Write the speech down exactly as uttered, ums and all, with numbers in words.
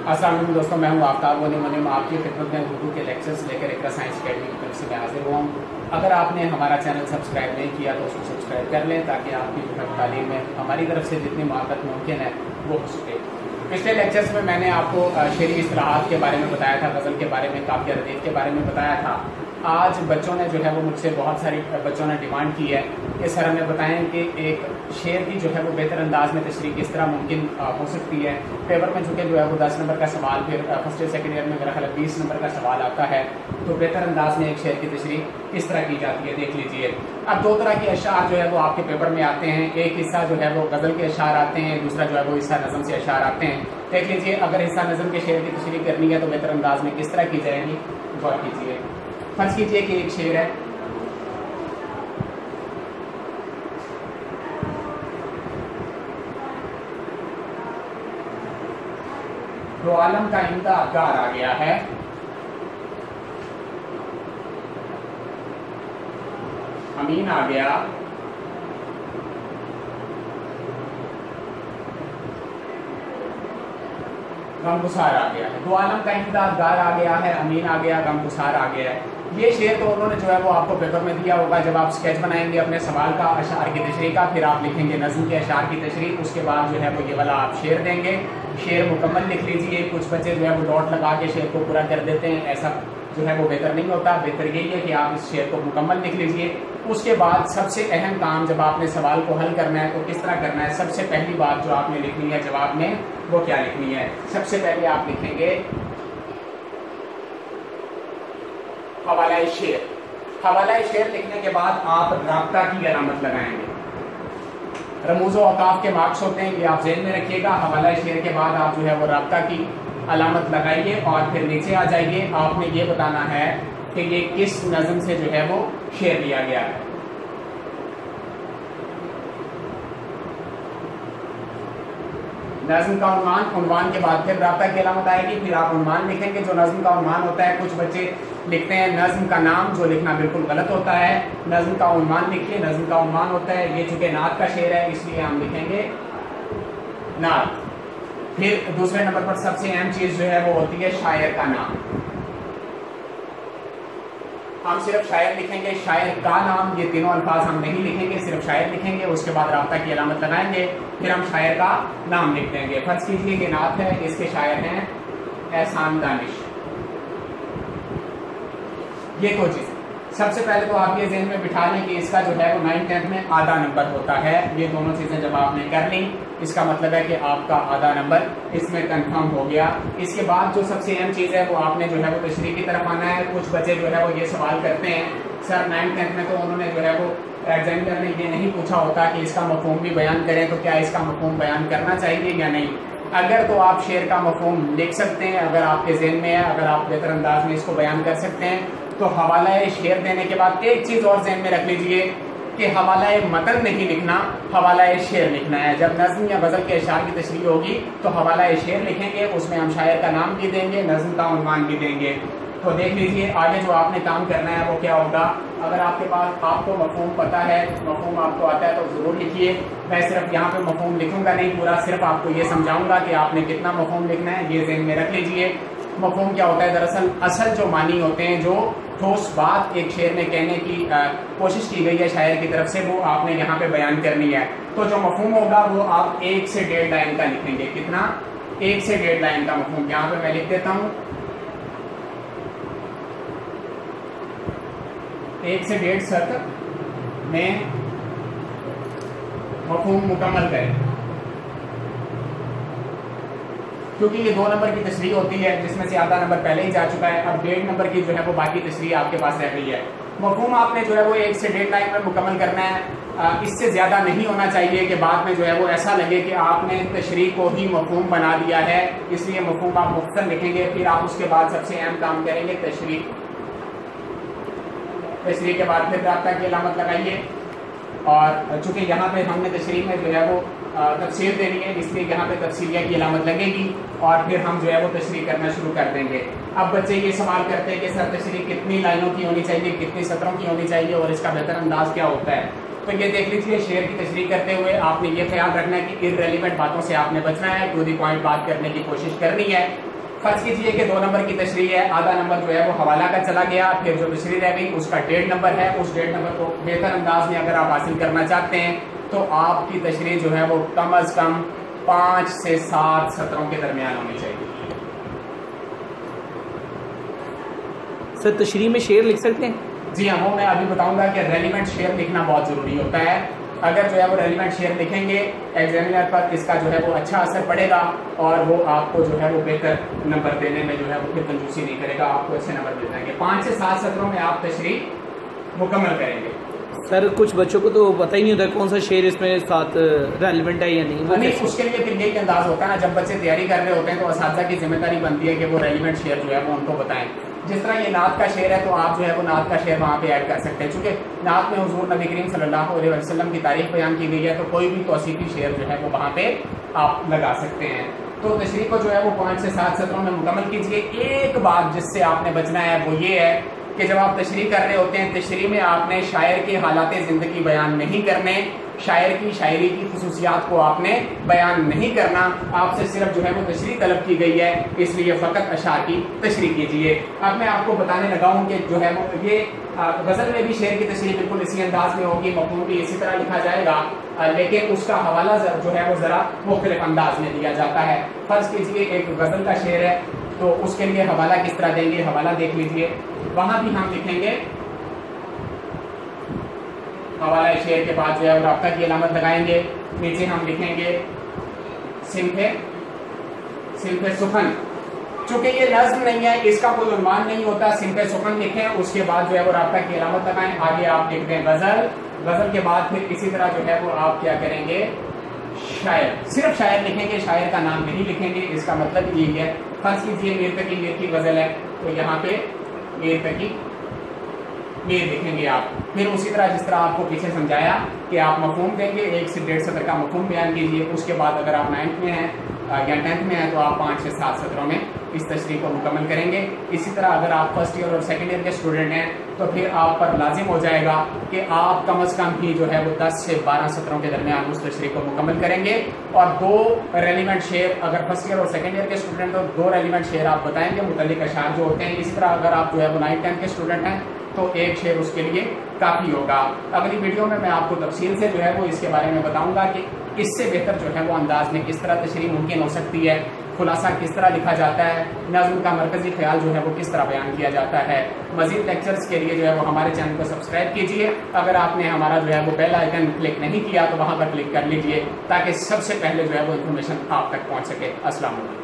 अस्सलाम वालेकुम दोस्तों, मैं हूं आफ्ताब घनी। मैं आपकी खिदमत में उर्दू के लेक्चर्स लेकर इकरा साइंस अकेडमी की तरफ से मैं हाजिर हुआ हूँ। अगर आपने हमारा चैनल सब्सक्राइब नहीं किया तो उसको सब्सक्राइब कर लें ताकि आपकी जो है तालीम में हमारी तरफ से जितनी मदद मुमकिन है वो हो सके। पिछले लेक्चर्स में मैंने आपको शेरी इस्तिलाहात के बारे में बताया था, गज़ल के बारे में, काफ़िया रदीफ के बारे में बताया था। आज बच्चों ने जो है वो मुझसे बहुत सारी बच्चों ने डिमांड की है कि सर हमें बताएं कि एक शेर की जो है वो बेहतर अंदाज में तशरीह किस तरह मुमकिन हो सकती है। पेपर में चूँकि जो है वो दस नंबर का सवाल, फिर फर्स्ट ईयर सेकेंड ईयर में मेरा ख्याल बीस नंबर का सवाल आता है, तो बेहतर अंदाज में एक शेर की तशरीह किस तरह की जाती है देख लीजिए। अब दो तरह के अशार जो है वो आपके पेपर में आते हैं। एक हिस्सा जो है वो गज़ल के अशार आते हैं, दूसरा जो है वो हिस्सा नज़म से अशार आते हैं। देख लीजिए, अगर हिस्सा नज़म के शेर की तशरीह करनी है तो बेहतर अंदाज में किस तरह की जाएगी, गौर कीजिए। फर्ज कीजिए कि एक शेर है, दो आलम का इम्दादगार आ गया है, अमीन आ गया, गमगुसार आ गया है। दो आलम का इम्दादगार आ गया है, अमीन आ गया, गमगुसार आ गया है। ये शेर तो उन्होंने जो है वो आपको पेपर में दिया होगा। जब आप स्केच बनाएंगे अपने सवाल का अशार की तशरीह का, फिर आप लिखेंगे नज़्म के अशार की तशरीह, उसके बाद जो है वो ये वाला आप शेर देंगे। शेर मुकम्मल लिख लीजिए। कुछ बच्चे जो है वो डॉट लगा के शेर को पूरा कर देते हैं, ऐसा जो है वो बेहतर नहीं होता। बेहतर यही है कि आप इस शेर को मुकम्मल लिख लीजिए। उसके बाद सबसे अहम काम, जब आपने सवाल को हल करना है तो किस तरह करना है, सबसे पहली बात जो आपने लिखनी है जवाब में, वो क्या लिखनी है। सबसे पहले आप लिखेंगे हवाला शेर। हवाला शेर लिखने के बाद आप राब्ता की अलामत लगाएंगे। रमूज़ व औकाफ के मार्क्स होते हैं, ये आप ज़हन में रखिएगा। हवाला शेर के बाद आप जो है वो राब्ता की अलामत लगाइए और फिर नीचे आ जाइए। आपने ये बताना है कि ये किस नज़म से जो है वो शेर लिया गया है। नज़्म का उन्वान, उन्वान के बाद फिर राब्ता की अलामत आएगी, फिर आप उन्वान लिखेंगे जो नज़्म का उन्वान होता है। कुछ बच्चे लिखते हैं नज़्म का नाम, जो लिखना बिल्कुल गलत होता है। नज़्म का उन्वान लिखिए, नज़्म का उन्वान होता है। ये चूंकि नात का शेर है इसलिए हम लिखेंगे नात। फिर दूसरे नंबर पर सबसे अहम चीज जो है वो होती है शायर का नाम। हम सिर्फ शायर लिखेंगे, शायर का नाम, ये तीनों अल्फाज हम नहीं लिखेंगे, सिर्फ शायर लिखेंगे। उसके बाद राब्ता की अलामत लगाएंगे, फिर हम शायर का नाम लिख देंगे। फर्ज कीजिए कि नात है, इसके शायर हैं एहसान दानिश। ये दो चीजें सबसे पहले तो आप ये ज़हन में बिठा लें कि इसका जो है वो नाइन टेंथ में आधा नंबर होता है। ये दोनों चीज़ें जब आपने कर ली, इसका मतलब है कि आपका आधा नंबर इसमें कंफर्म हो गया। इसके बाद जो सबसे अहम चीज़ है वो आपने जो है वो तशरीह की तरफ आना है। कुछ बच्चे जो है वो ये सवाल करते हैं, सर नाइन टेंथ में तो उन्होंने जो है वो एग्जामिनर ने ये नहीं पूछा होता कि इसका मफहूम भी बयान करें, तो क्या इसका मफहूम बयान करना चाहिए या नहीं। अगर तो आप शेर का मफहूम लिख सकते हैं, अगर आपके ज़हन में है, अगर आप बेहतर अंदाज में इसको बयान कर सकते हैं, तो हवाला शेर देने के बाद एक चीज और ज़हन में रख लीजिए कि हवाला मतन नहीं लिखना, हवाला शेर लिखना है। जब नज़्म या गज़ल के अशार की तशरीह होगी तो हवाला शेर लिखेंगे, उसमें हम शायर का नाम भी देंगे, नज़्म का उन्वान भी देंगे। तो देख लीजिए आगे जो आपने काम करना है वो क्या होगा। अगर आपके पास आपको मफहूम पता है, मफहूम आपको आता है तो ज़रूर लिखिए। मैं सिर्फ यहाँ पे मफहूम लिखूंगा नहीं पूरा, सिर्फ आपको ये समझाऊंगा कि आपने कितना मफहूम लिखना है, ये ज़हन में रख लीजिए। मफहूम क्या होता है, दरअसल असल जो मानी होते हैं, जो ठोस बात एक शेर में कहने की आ, कोशिश की गई है शायर की तरफ से, वो आपने यहाँ पे बयान करनी है। तो जो मफहूम होगा वो आप एक से डेढ़ लाइन का लिखेंगे। कितना? एक से डेढ़ लाइन का मफहूम। यहाँ पे मैं लिख देता हूँ एक से डेढ़ सत्र में मफहूम मुकम्मल करें, क्योंकि ये दो नंबर की तशरीह होती है जिसमें से आधा नंबर पहले ही जा चुका है। अब डेढ़ नंबर की जो है वो बाकी तशरीह आपके पास रह गई है। मफहूम आपने जो है वो एक से डेढ़ लाइन में मुकम्मल करना है। इससे ज़्यादा नहीं होना चाहिए कि बाद में जो है वो ऐसा लगे कि आपने तशरीह को ही मफहूम बना दिया है, इसलिए मफहूम आप मुख्तसर लिखेंगे। फिर आप उसके बाद सबसे अहम काम करेंगे तशरीह। तशरीह के बाद फिर राब्ता की अलामत लगाइए, और चूंकि यहाँ पे हमने तशरीह में जो है वो तफसील देनी है, इसलिए यहाँ पे तफसीलिया की अलामत लगेगी और फिर हम जो है वो तशरीह करना शुरू कर देंगे। अब बच्चे ये सवाल करते हैं कि सर तशरीह कितनी लाइनों की होनी चाहिए, कितनी सत्रों की होनी चाहिए और इसका बेहतर अंदाज क्या होता है। तो ये देख लीजिए, शेर की तशरीह करते हुए आपने ये ख्याल रखना है कि इररेलेवेंट बातों से आपने बचना है, टू दी पॉइंट बात करने की कोशिश करनी है। فرض کیجئے کہ دو نمبر کی تشریح ہے، آدھا نمبر جو ہے وہ حوالہ کا چلا گیا، پھر جو تشریح رہ گئی اس کا ڈیڑھ نمبر ہے. اس ڈیڑھ نمبر کو بہتر انداز میں اگر آپ حاصل کرنا چاہتے ہیں تو آپ کی تشریح جو ہے وہ کم از کم پانچ سے سات سطروں کے درمیان ہونی چاہیے. سر تشریح میں شعر لکھ سکتے ہیں؟ جی ہاں، وہ میں ابھی بتاؤں گا کہ ریلیونٹ شعر لکھنا بہت ضروری ہوتا ہے. اگر جو ہے وہ ریلیونٹ شعر لکھیں گے ایگزامینر پر اس کا جو ہے وہ اچھا اثر پڑے گا اور وہ آپ کو جو ہے وہ بہتر نمبر دینے میں جو ہے وہ پھر کنجوسی نہیں کرے گا، آپ کو اچھے نمبر دے دیں گے. پانچ سے سات سطروں میں آپ تشریح مکمل کریں گے. سر کچھ بچوں کو تو پتہ ہی نہیں ہوتا کون سا شعر اس میں ساتھ ریلیونٹ ہے یا نہیں. نہیں، اس کے لیے پھر یہی انداز ہوتا ہے نا، جب بچے تیاری کر رہے ہوتے ہیں تو اساتذہ کی ذمہ داری بنتی ہے کہ وہ ریلیونٹ شعر جو ہے وہ ان کو بتائیں. جس طرح یہ نعت کا شعر ہے تو آپ جو ہے وہ نعت کا شعر وہاں پہ ایڈ کر سکتے ہیں، چونکہ نعت میں حضور نبی کریم صلی اللہ علیہ وسلم کی تاریخ بیان کی گئی ہے تو کوئی بھی توصیفی شعر جو ہے وہ وہاں پہ آپ لگا سکتے ہیں. تو تشریح کو جو ہے وہ پانچ سے سات سطروں میں مکمل کیجیے. ایک بات جس سے آپ نے بچنا ہے وہ یہ ہے کہ جب آپ تشریح کر رہے ہوتے ہیں تشریح میں آپ نے شاعر کے حالات زندگی بیان نہیں کرنے، شاعر کی شاعری کی خصوصیات کو آپ نے بیان نہیں کرنا. آپ سے صرف جو ہے وہ تشریح طلب کی گئی ہے، اس لیے فقط اشعار کی تشریح کیجیے. اب میں آپ کو بتانے لگا ہوں کہ جو ہے وہ یہ غزل میں بھی شعر کی تشریح بالکل اسی انداز میں ہوگی، مفہوم بھی اسی طرح لکھا جائے گا، لیکن اس کا حوالہ جو ہے وہ ذرا مختلف انداز میں دیا جاتا ہے. فرض کیجیے ایک غزل کا شعر ہے تو اس کے لیے حوالہ کس طرح دیں گے، حوالہ دیکھ لیجیے. وہاں بھی ہم لکھیں گے حوالہ شعر کے بعد جو ہے وہ رابطہ کی علامت لگائیں گے. نیچے ہم لکھیں گے صنف صنف سخن. چونکہ یہ نظم نہیں ہے، اس کا کوئی عنوان نہیں ہوتا، صنف سخن لکھیں، اس کے بعد جو ہے وہ رابطہ کی علامت لگائیں. آگے آپ لکھ دیں غزل. غزل کے بعد پھر اسی طرح جو ہے وہ آپ کیا کریں گے، شاعر. صرف شاعر لکھیں گے، شاعر کا نام نہیں لکھیں گے. اس کا مطلب یہی ہے، فرض کیجیے میر تقی میر کی غزل ہے تو یہاں پہ میر تقی میر لکھیں گے آپ. پھر اسی طرح جس طرح آپ کو پیچھے سمجھایا کہ آپ مفہوم دیں گے، ایک سے ڈیڑھ سطر کا مفہوم بیان کیجیے. اس کے بعد اگر آپ نائنتھ میں ہیں یا ٹینتھ میں ہیں تو آپ پانچ سے سات سطروں میں اس تشریح کو مکمل کریں گے. اسی طرح اگر آپ فرسٹ ایئر اور سیکنڈ ایئر کے اسٹوڈنٹ ہیں تو پھر آپ پر لازم ہو جائے گا کہ آپ کم از کم بھی جو ہے وہ دس سے بارہ سطروں کے درمیان اس تشریح کو مکمل کریں گے. اور دو ریلیونٹ شعر اگر فرسٹ ایئر اور سیکنڈ ایئر کے اسٹوڈنٹ ہو دو ریلیونٹ شعر آپ بتائیں گے متعلق اشعار جو ہوتے ہیں. اسی طرح اگر آپ جو ہے وہ نائنتھ ٹینتھ کے اسٹوڈنٹ ہیں تو ایک شعر اس کے لیے کافی ہوگا. اگلی ویڈیو میں میں آپ کو تفصیل سے جو ہے وہ اس کے بارے میں بتاؤں گا کہ اس سے بہتر جو ہے وہ انداز میں کس طرح تشریح ممکن ہو سکتی ہے، خلاصہ کس طرح لکھا جاتا ہے، نظم کا مرکزی خیال جو ہے وہ کس طرح بیان کیا جاتا ہے. مزید لیکچرز کے لیے جو ہے وہ ہمارے چینل کو سبسکرائب کیجیے. اگر آپ نے ہمارا جو ہے وہ بیل آئیکن کلک نہیں کیا تو وہاں پر کلک کر لیجیے تاکہ سب سے پہلے جو ہے وہ انفارمیشن آپ تک پہنچ سکے. السلام علیکم.